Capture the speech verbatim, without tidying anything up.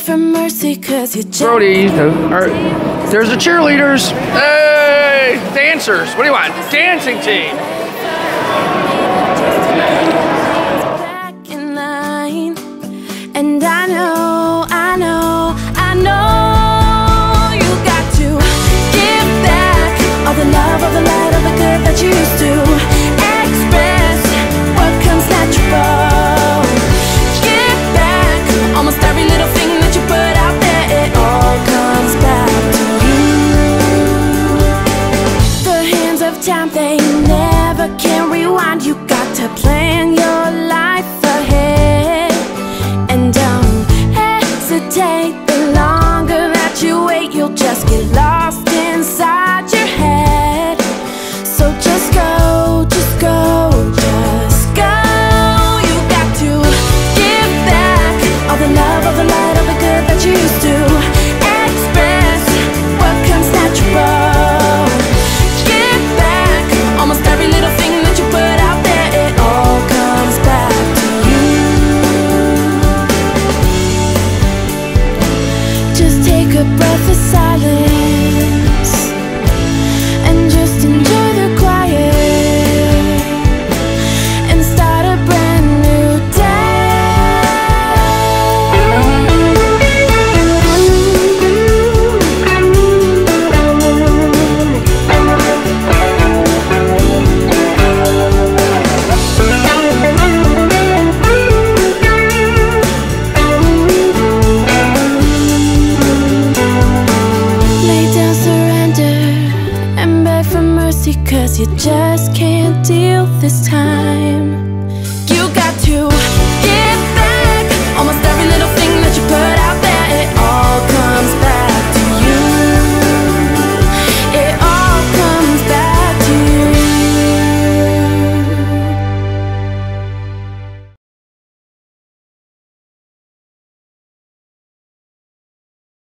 for mercy, cause you just Brody, the, our, there's the cheerleaders. Hey, dancers. What do you want? Dancing team. back in line. And I know, I know, I know you got to give back all the love, all the light, all the good that you used to express what comes natural. Give back almost every little thing that you put out there. It all comes back to you. The hands of time, they never can rewind. You got to plan your life ahead. And don't hesitate. The longer that you wait, you'll just get lost inside your head. So just go, just go, just go. You got to give back all the love, all the light, all the good that you used to express what comes natural. Give back almost every little thing that you put out there. It all comes back to you. Just take a breath of silence and just enjoy the quiet and start a brand new Lay down, surrender, and beg for mercy, cause you just can't deal this time.